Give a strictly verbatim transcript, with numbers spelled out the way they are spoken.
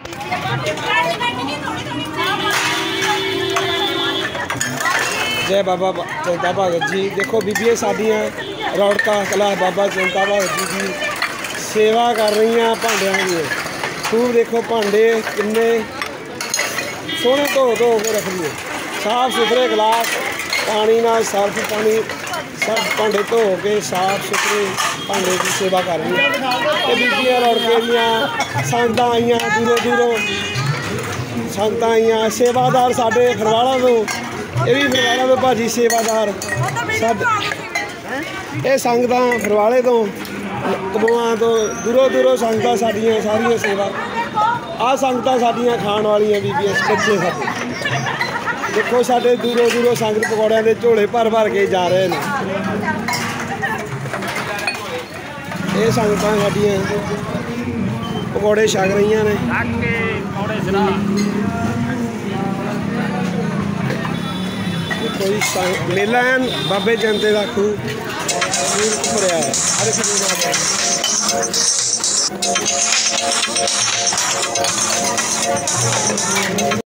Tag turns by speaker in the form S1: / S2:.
S1: जय बाबा चंता भगत जी। देखो बीबियां साडियां रौड़का कला बाबा चंता भगत जी की सेवा कर रही हैं भांडियां की। खूब देखो भांडे किन्ने सोहने धो धो के रख लिए, साफ सुथरे गिलास पानी ना सर्फ पानी सब भांडे धो के साफ सुथरे भांडे की सेवा कर रही हैं। बीबियां रौड़के दियां संगतां आईयां दूरों दूरों संगतां आईयां। सेवादार साडे फरवाला तो ये भी फरवाला तो भाजी सेवादार सब ये संगतां फरवाले तो कबोआं तो दूरों दूरों संगतां साडियां सारियां सेवा आ संगतां साडियां खाण वालियां बीबियां बच्चे साडे देखो साडे दूरों दूरों संगत पकौड़ियां दे झोले भर भर के जा रहे हैं। ये संगतां साडियां पकौड़े छक रही ने। कोई मेला है बाबे जनते का खूब भरिया है हर किसी